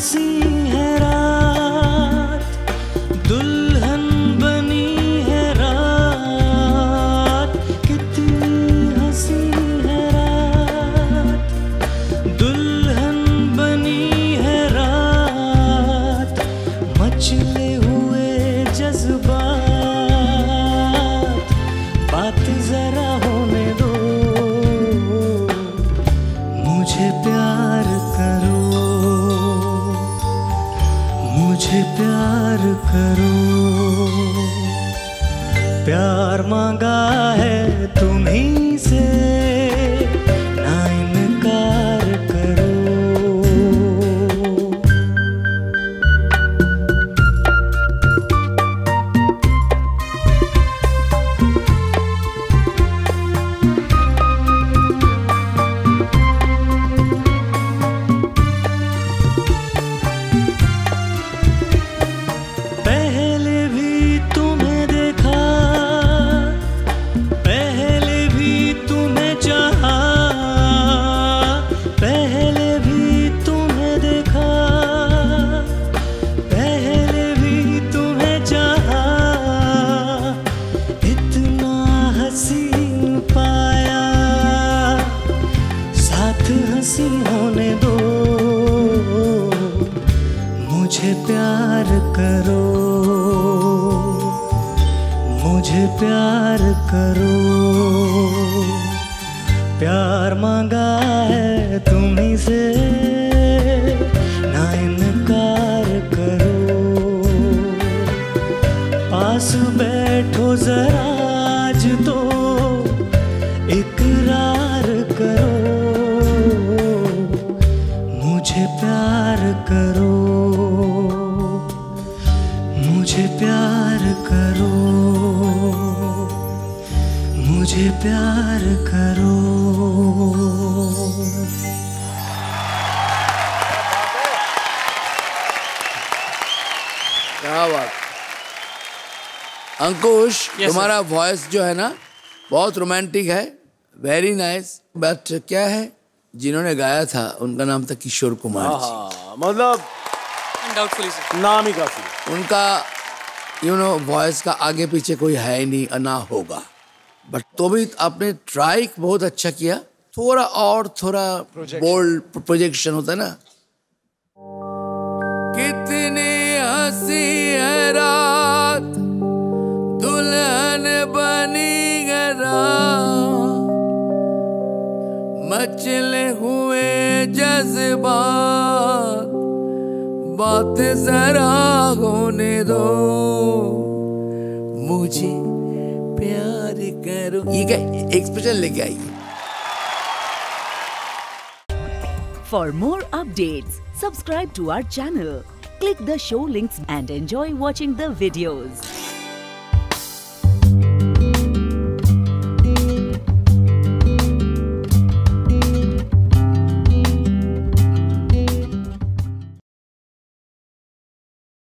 हंसी है रात, दुल्हन बनी है रात, कितनी हंसी है रात, दुल्हन बनी है रात, मचले हुए जज्बात, बात जरा होने दो, मुझे प्यार करो, मुझे प्यार करो, प्यार मांगा है तुम्हीं से, ना इनकार करो। पहले भी तुम्हें देखा, पहले भी तुम्हें चाहा, पहले भी तुम्हें देखा, पहले भी तुम्हें चाहा, इतना हसीन पाया, साथ हंसी होने दो, मुझे प्यार करो, मुझे प्यार करो, प्यार मांगा है तुम्हीं से, ना इनकार करो, पास बैठो जरा आज तो इकरार करो, मुझे प्यार करो, मुझे प्यार करो, मुझे प्यार करो। क्या बात। अंकुश, तुम्हारा वॉइस जो है ना बहुत रोमांटिक है, वेरी नाइस, बट क्या है जिन्होंने गाया था उनका नाम था किशोर कुमार जी। मतलब डाउटफुली नाम ही काफी। उनका वॉइस का आगे पीछे कोई है ही नहीं, ना होगा, बट तो भी आपने ट्राई बहुत अच्छा किया, थोड़ा और थोड़ा बोल्ड प्रोजेक्शन होता है ना। कितनी हंसी है रात, दुल्हन बनी है रात, मचले हुए जज्बात, बात जरा होने दो, मुझे प्यार करो। ये क्या एक्सप्रेशन लेके आई। For more updates, subscribe to our channel, click the show links and enjoy watching the videos.